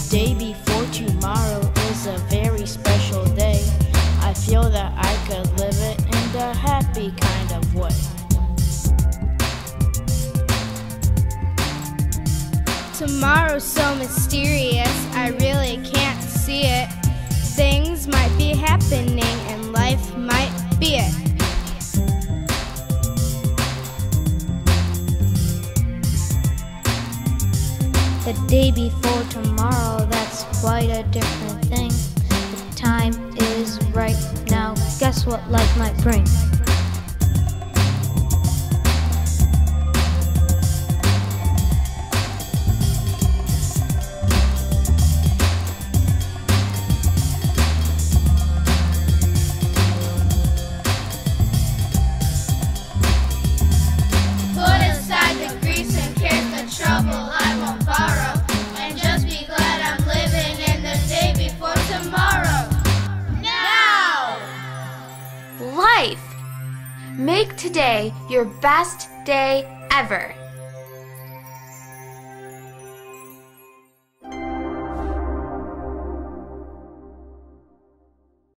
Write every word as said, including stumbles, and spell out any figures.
day before tomorrow is a very special day. I feel that I could live it in a happy kind of way. Tomorrow's so mysterious, I really can't see it. Things might be happening and life might be it. The day before tomorrow, that's quite a different thing. The time is right now, guess what life might bring? Put aside the griefs and cares, the trouble I won't borrow, and just be glad I'm living in the day before tomorrow. Now! Life! Make today your best day ever.